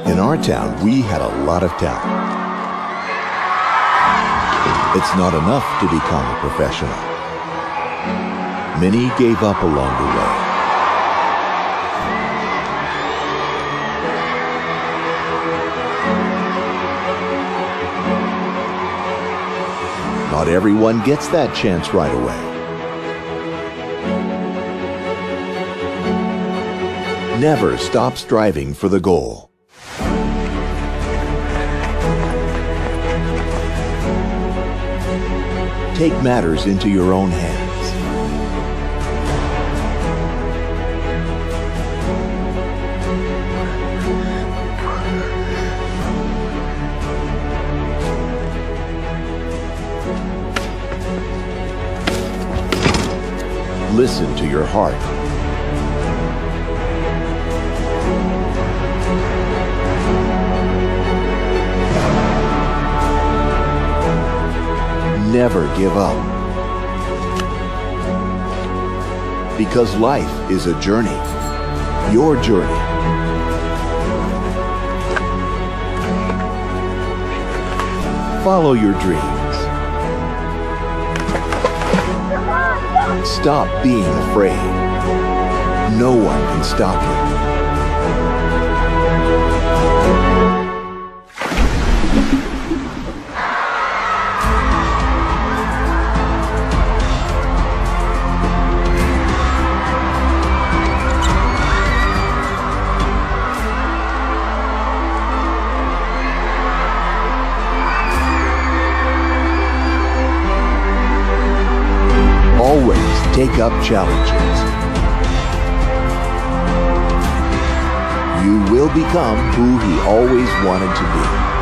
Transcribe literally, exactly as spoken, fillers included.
In our town, we had a lot of talent. It's not enough to become a professional. Many gave up along the way. Not everyone gets that chance right away. Never stop striving for the goal. Take matters into your own hands. Listen to your heart. Never give up. Because life is a journey. Your journey. Follow your dreams. Stop being afraid. No one can stop you. Always take up challenges. You will become who he always wanted to be.